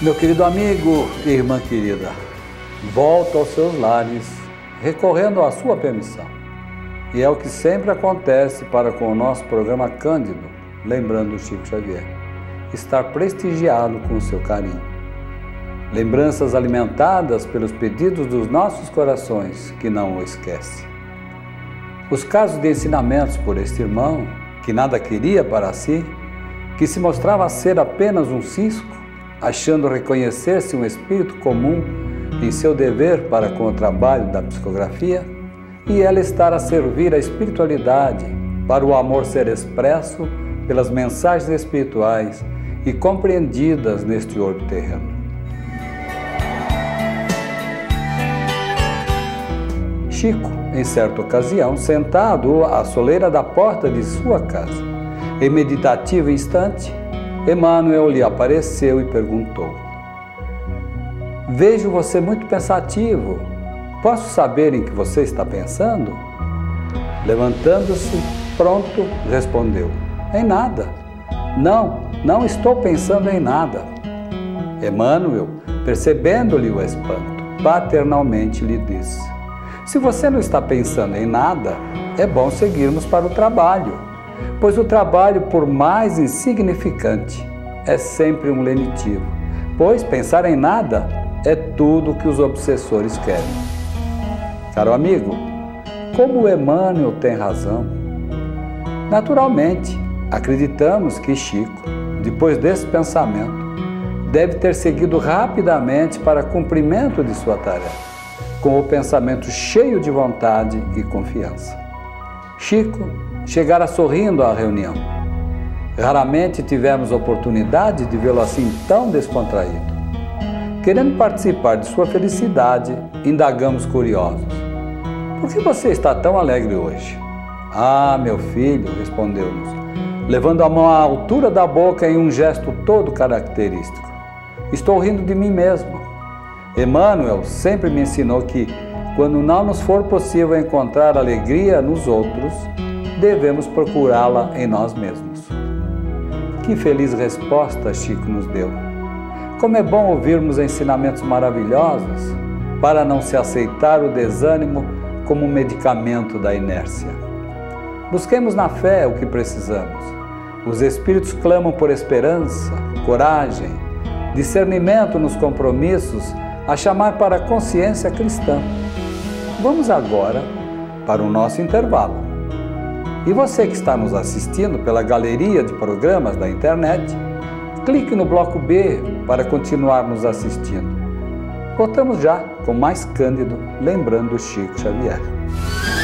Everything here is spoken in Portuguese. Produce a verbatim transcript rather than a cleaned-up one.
Meu querido amigo e irmã querida, volta aos seus lares, recorrendo à sua permissão. E é o que sempre acontece para com o nosso programa Cândido, lembrando Chico Xavier, estar prestigiado com o seu carinho. Lembranças alimentadas pelos pedidos dos nossos corações, que não o esquece. Os casos de ensinamentos por este irmão, que nada queria para si, que se mostrava ser apenas um cisco, achando reconhecer-se um espírito comum em seu dever para com o trabalho da psicografia, e ela estar a servir a espiritualidade para o amor ser expresso pelas mensagens espirituais e compreendidas neste orbe terreno. Chico, em certa ocasião, sentado à soleira da porta de sua casa, em meditativo instante, Emmanuel lhe apareceu e perguntou: "Vejo você muito pensativo. Posso saber em que você está pensando?" Levantando-se, pronto, respondeu: "Em nada. Não, não estou pensando em nada." Emmanuel, percebendo-lhe o espanto, paternalmente lhe disse: "Se você não está pensando em nada, é bom seguirmos para o trabalho, pois o trabalho, por mais insignificante, é sempre um lenitivo, pois pensar em nada é tudo o que os obsessores querem." Caro amigo, como Emmanuel tem razão. Naturalmente, acreditamos que Chico, depois desse pensamento, deve ter seguido rapidamente para cumprimento de sua tarefa, com o pensamento cheio de vontade e confiança. Chico chegara sorrindo à reunião. Raramente tivemos oportunidade de vê-lo assim tão descontraído. Querendo participar de sua felicidade, indagamos curiosos: "Por que você está tão alegre hoje?" "Ah, meu filho", respondeu-nos, levando a mão à altura da boca em um gesto todo característico, "estou rindo de mim mesmo. Emmanuel sempre me ensinou que, quando não nos for possível encontrar alegria nos outros, devemos procurá-la em nós mesmos." Que feliz resposta Chico nos deu! Como é bom ouvirmos ensinamentos maravilhosos para não se aceitar o desânimo como um medicamento da inércia. Busquemos na fé o que precisamos. Os Espíritos clamam por esperança, coragem, discernimento nos compromissos, a chamar para a consciência cristã. Vamos agora para o nosso intervalo. E você que está nos assistindo pela galeria de programas da internet, clique no bloco B para continuar nos assistindo. Voltamos já com mais Cândido, lembrando Chico Xavier.